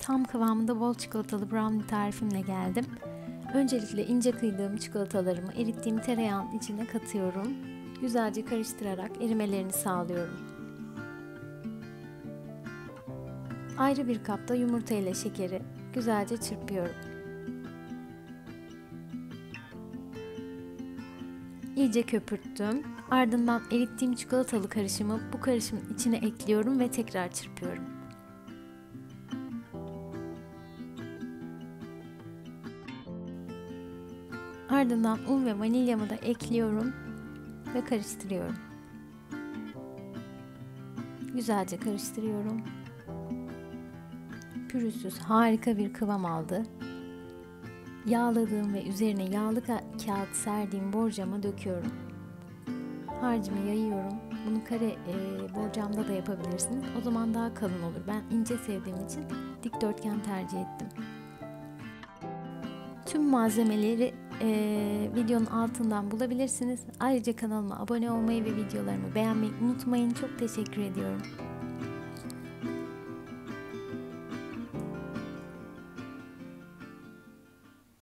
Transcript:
tam kıvamında bol çikolatalı brownie tarifimle geldim. Öncelikle ince kıydığım çikolatalarımı erittiğim tereyağın içine katıyorum. Güzelce karıştırarak erimelerini sağlıyorum. Ayrı bir kapta yumurta ile şekeri güzelce çırpıyorum. İyice köpürttüm. Ardından erittiğim çikolatalı karışımı bu karışımın içine ekliyorum ve tekrar çırpıyorum. Ardından un ve vanilyamı da ekliyorum ve karıştırıyorum. Güzelce karıştırıyorum. Pürüzsüz harika bir kıvam aldı. Yağladığım ve üzerine yağlı kağıt serdiğim borcama döküyorum. Harcımı yayıyorum. Bunu kare borcamda da yapabilirsiniz. O zaman daha kalın olur. Ben ince sevdiğim için dikdörtgen tercih ettim. Tüm malzemeleri videonun altından bulabilirsiniz. Ayrıca kanalıma abone olmayı ve videolarımı beğenmeyi unutmayın. Çok teşekkür ediyorum.